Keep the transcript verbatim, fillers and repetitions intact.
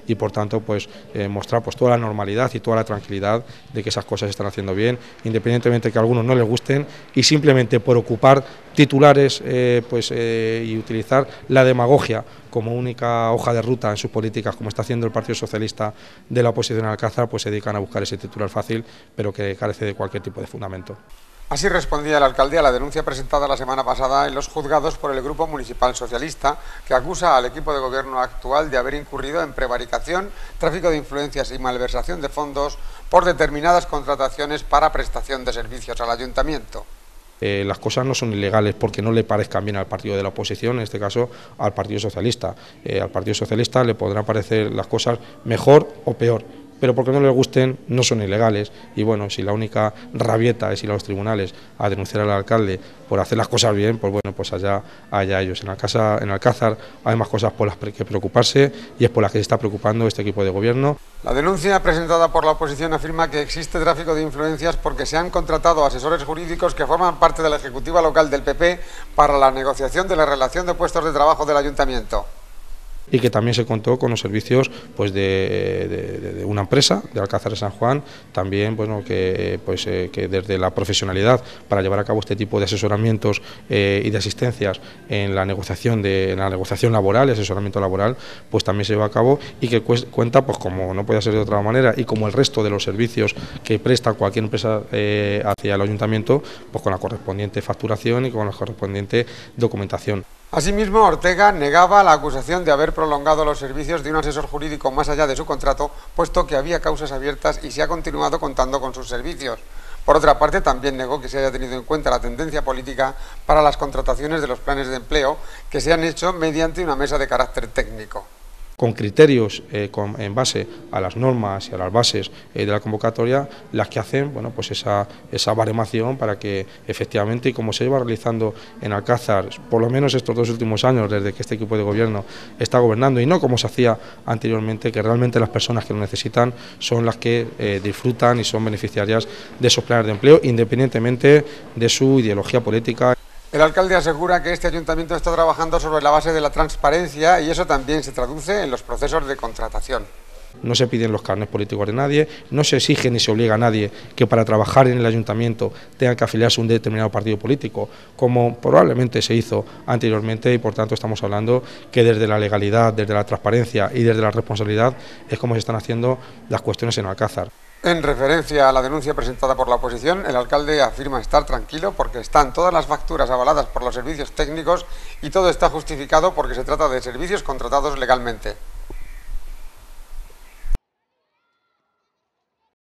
y por tanto pues eh, mostrar pues toda la normalidad y toda la tranquilidad de que esas cosas se están haciendo bien, independientemente de que a algunos no les gusten y simplemente por ocupar titulares eh, pues, eh, y utilizar la demagogia como única hoja de ruta en sus políticas, como está haciendo el Partido Socialista de la oposición al Alcázar, pues se dedican a buscar ese titular fácil, pero que carece de cualquier tipo de fundamento. Así respondía el alcalde a la denuncia presentada la semana pasada en los juzgados por el Grupo Municipal Socialista, que acusa al equipo de gobierno actual de haber incurrido en prevaricación, tráfico de influencias y malversación de fondos por determinadas contrataciones para prestación de servicios al ayuntamiento. Eh, las cosas no son ilegales porque no le parezcan bien al partido de la oposición, en este caso al Partido Socialista. Eh, al Partido Socialista le podrán parecer las cosas mejor o peor, pero porque no les gusten no son ilegales. Y bueno, si la única rabieta es ir a los tribunales a denunciar al alcalde por hacer las cosas bien, pues bueno, pues allá, allá ellos. En Alcázar, en Alcázar hay más cosas por las que preocuparse y es por las que se está preocupando este equipo de gobierno. La denuncia presentada por la oposición afirma que existe tráfico de influencias porque se han contratado asesores jurídicos que forman parte de la ejecutiva local del P P para la negociación de la relación de puestos de trabajo del ayuntamiento. Y que también se contó con los servicios pues de, de, de una empresa de Alcázar de San Juan, también bueno, que, pues, eh, que desde la profesionalidad para llevar a cabo este tipo de asesoramientos eh, y de asistencias en la negociación de en la negociación laboral y asesoramiento laboral, pues también se lleva a cabo y que cuenta, pues como no puede ser de otra manera, y como el resto de los servicios que presta cualquier empresa eh, hacia el ayuntamiento, pues con la correspondiente facturación y con la correspondiente documentación. Asimismo, Ortega negaba la acusación de haber prolongado los servicios de un asesor jurídico más allá de su contrato, puesto que había causas abiertas y se ha continuado contando con sus servicios. Por otra parte, también negó que se haya tenido en cuenta la tendencia política para las contrataciones de los planes de empleo, que se han hecho mediante una mesa de carácter técnico. Con criterios eh, con, en base a las normas y a las bases eh, de la convocatoria, las que hacen bueno, pues esa, esa baremación para que efectivamente, y como se lleva realizando en Alcázar, por lo menos estos dos últimos años, desde que este equipo de gobierno está gobernando, y no como se hacía anteriormente, que realmente las personas que lo necesitan son las que eh, disfrutan y son beneficiarias de esos planes de empleo, independientemente de su ideología política. El alcalde asegura que este ayuntamiento está trabajando sobre la base de la transparencia y eso también se traduce en los procesos de contratación. No se piden los carnets políticos de nadie, no se exige ni se obliga a nadie que para trabajar en el ayuntamiento tenga que afiliarse a un determinado partido político, como probablemente se hizo anteriormente, y por tanto estamos hablando que desde la legalidad, desde la transparencia y desde la responsabilidad es como se están haciendo las cuestiones en Alcázar. En referencia a la denuncia presentada por la oposición, el alcalde afirma estar tranquilo porque están todas las facturas avaladas por los servicios técnicos y todo está justificado porque se trata de servicios contratados legalmente.